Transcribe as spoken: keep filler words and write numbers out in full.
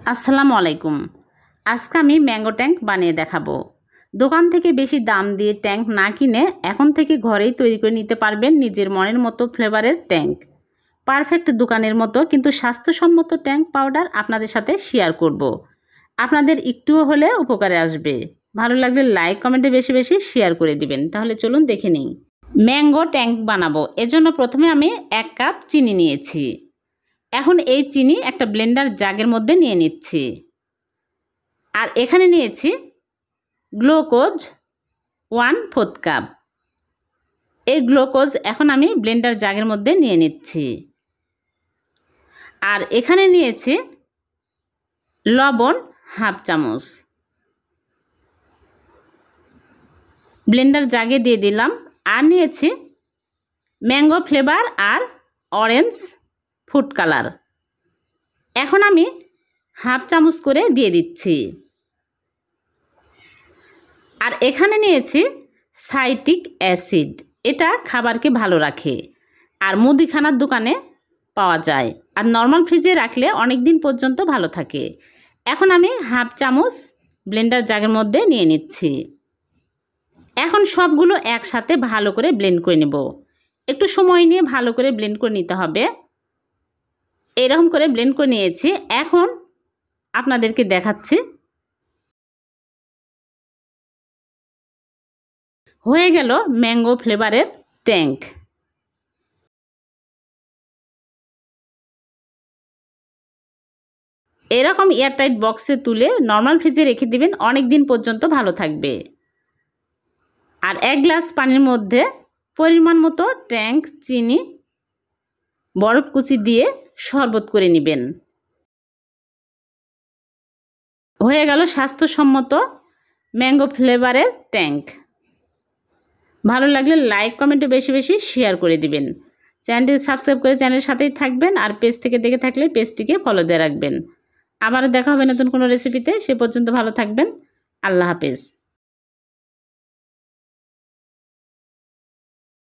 আসসালামু আলাইকুম। আজকে আমি ম্যাঙ্গো ট্যাঙ্ক বানিয়ে দেখাবো। দোকান থেকে বেশি দাম দিয়ে ট্যাঙ্ক না কিনে এখন থেকে ঘরেই তৈরি করে নিতে পারবেন নিজের মনের মতো ফ্লেভারের ট্যাঙ্ক। পারফেক্ট দোকানের মতো কিন্তু স্বাস্থ্যসম্মত ট্যাঙ্ক পাউডার আপনাদের সাথে শেয়ার করব। আপনাদের একটুও হলে উপকারে আসবে। ভালো লাগলে লাইক কমেন্টে বেশি বেশি শেয়ার করে দিবেন। তাহলে চলুন দেখে নিই। ম্যাঙ্গো ট্যাঙ্ক বানাবো, এজন্য প্রথমে আমি এক কাপ চিনি নিয়েছি। এখন এই চিনি একটা ব্লেন্ডার জাগের মধ্যে নিয়ে নিচ্ছি। আর এখানে নিয়েছি গ্লুকোজ ওয়ান ফোর্থ কাপ। এই গ্লুকোজ এখন আমি ব্লেন্ডার জাগের মধ্যে নিয়ে নিচ্ছি। আর এখানে নিয়েছি লবণ হাফ চামচ, ব্লেন্ডার জাগে দিয়ে দিলাম। আর নিয়েছি ম্যাঙ্গো ফ্লেভার আর অরেঞ্জ ফুড কালার, এখন আমি হাফ চামচ করে দিয়ে দিচ্ছি। আর এখানে নিয়েছি সাইট্রিক অ্যাসিড, এটা খাবারকে ভালো রাখে আর মুদিখানার দোকানে পাওয়া যায়, আর নর্মাল ফ্রিজে রাখলে অনেক দিন পর্যন্ত ভালো থাকে। এখন আমি হাফ চামচ ব্লেন্ডার জাগের মধ্যে নিয়ে নিচ্ছি। এখন সবগুলো একসাথে ভালো করে ব্লেন্ড করে নেব। একটু সময় নিয়ে ভালো করে ব্লেন্ড করে নিতে হবে। এরকম করে ব্লেন্ড করে নিয়েছি। এখন আপনাদেরকে দেখাচ্ছি। হয়ে গেল ম্যাঙ্গো ফ্লেভারের ট্যাঙ্ক। এরকম এয়ারটাইট বক্সে তুলে নর্মাল ফ্রিজে রেখে দিবেন, অনেক দিন পর্যন্ত ভালো থাকবে। আর এক গ্লাস পানির মধ্যে পরিমাণ মতো ট্যাঙ্ক চিনি বরফ কুচি দিয়ে শরবত করে নেবেন। হয়ে গেল স্বাস্থ্যসম্মত ম্যাঙ্গো ফ্লেভারের ট্যাঙ্ক। ভালো লাগলে লাইক কমেন্টে বেশি বেশি শেয়ার করে দিবেন। চ্যানেলটি সাবস্ক্রাইব করে চ্যানেলের সাথেই থাকবেন। আর পেজ থেকে দেখে থাকলে পেজটিকে ফলো দিয়ে রাখবেন। আবারও দেখা হবে নতুন কোনো রেসিপিতে। সে পর্যন্ত ভালো থাকবেন। আল্লাহ হাফেজ।